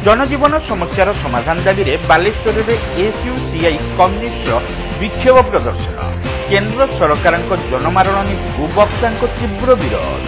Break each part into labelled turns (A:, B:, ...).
A: जनजीवन समस्यार समाधान दाबी बालेश्वर में एसयूसीआई कम्युनिस्ट विक्षोभ प्रदर्शन केन्द्र सरकार जनमारण नीति को वक्ता तीव्र विरोध।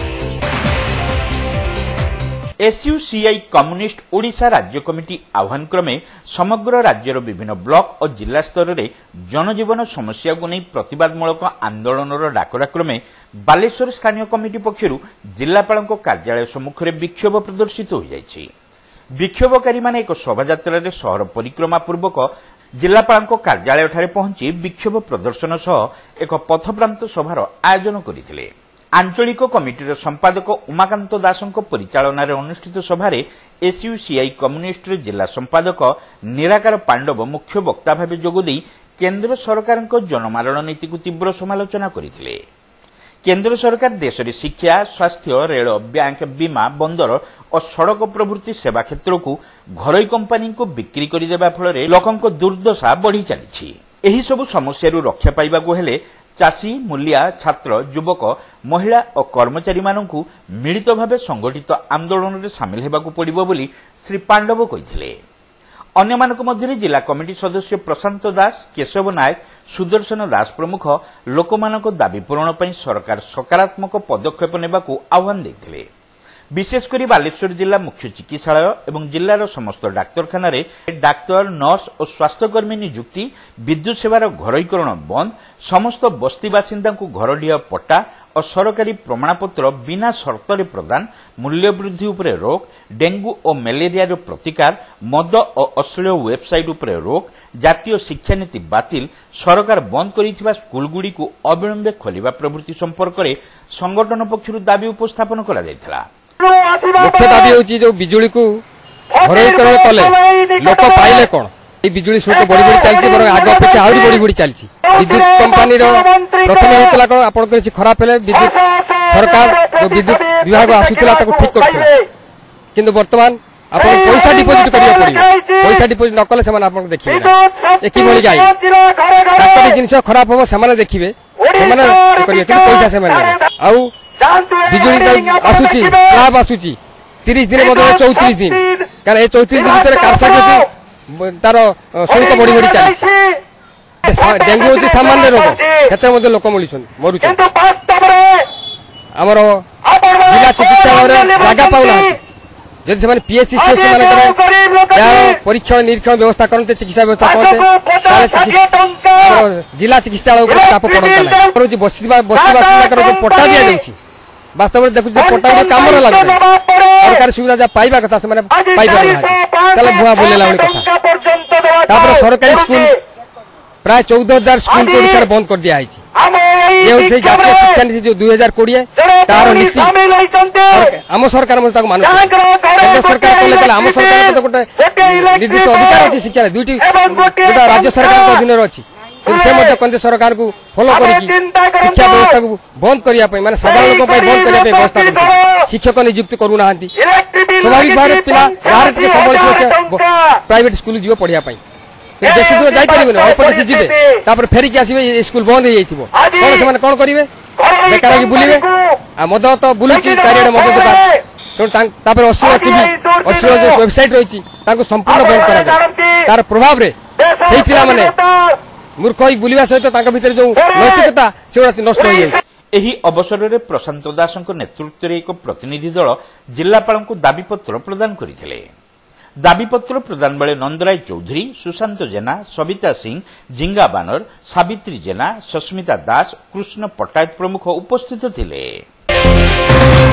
A: एसयूसीआई कम्युनिस्ट ओडिशा राज्य कमिटी आह्वान क्रमे समग्र राज्यर विभिन्न ब्लॉक और जिला स्तर में जनजीवन समस्या को नहीं प्रतिवादमूलक आंदोलन डाकरा क्रमे बालेश्वर स्थानीय कमिटी पक्षर जिलापाल कार्यालय सम्मुख में विक्षोभ प्रदर्शित हो जायछि। विक्षोभकारी माने एक शोभायात्रा सहर परिक्रमा पूर्वक जिलापाल कार्यालय ठारे पहुंची विक्षोभ प्रदर्शन सह एक पथप्रांत सभार आयोजन करथिले। आंचलिक कमिटीर संपादक उमाकांत दासଙ୍କ परिचालनारे अनुष्ठित सभारे एसयूसीआई कम्युनिस्ट जिला संपादक निराकार पांडव मुख्य वक्ता भाव जोगदे केन्द्र सरकार जनमारण नीति को तीव्र समालोचना करथिले। केन्द्र सरकार देश में शिक्षा, स्वास्थ्य, रेल, बैंक, बीमा, बंदर और सड़क प्रभृति सेवा क्षेत्र को घरोई कंपानी को बिक्री करदेवा फल लोकों दुर्दशा बढ़ी चली। एही सबु समस्या रक्षा पाइबा को हेले चाषी, मूलिया, छात्र, युवक, महिला और कर्मचारी मानू मिलित भाव संगठित आंदोलन में सामिल होगा पड़ो बोली श्री पांडव कहिथिले। अन्य मानक मध्य जिला कमिटी सदस्य प्रशांत दास, केशव नायक, सुदर्शन दास प्रमुख लोकमानक दाबी पूरण पर सरकार सकारात्मक पदक्षेप नेबा को आह्वान देथिले। विशेषकर बालेश्वर जिला मुख्य चिकित्सालय एवं जिलार समस्त डाक्तरखाना डाक्तर, नर्स और स्वास्थ्यकर्मी नियुक्ति, विद्युत सेवार घरोईकरण बंद, समस्त बस्ती बासिंदा को घरडीह पट्टा और सरकारी प्रमाणपत्र बिना शर्तरे प्रदान, मूल्य वृद्धि उपरे रोक, डेंगू और मलेरिया प्रतिकार, मद और अश्लील वेबसाइट उपरे रोक, जातीय शिक्षा नीति बातिल, सरकार बंद करिथिबा स्कूलगुडी को अविलंबे खोलिबा प्रभृति संपर्क में संगठन पक्षरु दाबी उपस्थापन करा जायथिला।
B: मुख्य दाबी होची जो बिजुली को घरोईकरण कले लोक पाइले कोन बिजुली शुल्क बढ़ी बढ़ी चलछि बर आगे अपेक्षा आहुरी बढ़ी बढ़ी चलछि। विद्युत कंपनी रो प्रथम होतला को आपण किछि खराब हेले विद्युत सरकार जो विद्युत विभाग आसुतला ताको ठीक करथिले, किंतु वर्तमान आपण पैसा डिपोजिट करिया पड़िबो। पैसा डिपोजिट न कले समान आपण देखिबे ए कि भली जाई ताकि जिंस खराब हो समान देखिबे समान करिया कि पैसा समान आउ बिजुली आसुची स्लाब आसुची 30 दिन बदले 34 दिन कारण ए 34 दिन भीतर कारसाकी तार शुल्क बढ़ी बढ़ी चली। डेंगू होची सामान्य रोग क्षेत्र मध्य लोक मरुच आमर जिला चिकित्सालय जगह पाऊना जदि से पीएचसी सीएचसी मान परीक्षण निरीक्षण व्यवस्था करते चिकित्सा व्यवस्था करते जिला चिकित्सालय चाप पड़ता बस्ती पट्टा दि जाऊँगी वास्तव में देखुचे पट्टा कम लगे सरकारी सुविधा जहाँ पाइबा कथा से भुआ बुलेला कथा। सरकारी स्कूल प्राय 14,000 स्कूल को ओडिशा बंद कर दिया जातीय शिक्षा नीति जो 2020 तार नीति आम सरकार मान केन्द्र सरकार कले आम सरकार गोटे निर्दिष्ट अधिकार अच्छी शिक्षा दुईटी गोटा राज्य सरकार अधीन अच्छी से केन्द्र सरकार को फॉलो कर शिक्षा व्यवस्था को बंद करने माने साधारण लोक बंद करने व्यवस्था कर शिक्षक नियुक्त करूना स्वाभाविक भाव में पिला गाँव संभाल प्राइवेट स्कूल जीव पढ़िया बेसी दूर जापर अल्प किसी जी फेरिक आसवे स्कूल बंद हो कौन करेंगे बेकार बुलवे मद तो बुलूँ चारिड़े मद दुकान तेणु अश्लील टीवी अश्लील जो वेबसाइट रही संपूर्ण बंद कर तार प्रभाव में से पिला मूर्ख ही बुलवा सहित भीतर जो नैतिकता से नष्ट हो जाए।
A: एही अवसर में प्रशांत दासଙ୍କ नेतृत्व एक प्रतिनिधि दल जिलापाल को दाबीपत्र प्रदान करथिले। दाबीपत्र प्रदान बेले नंदराय चौधरी, सुशांत जेना, सविता सिंह, जिंगा बानर, सावित्री जेना, सस्मिता दास, कृष्ण पट्टायत प्रमुख उपस्थित थिले।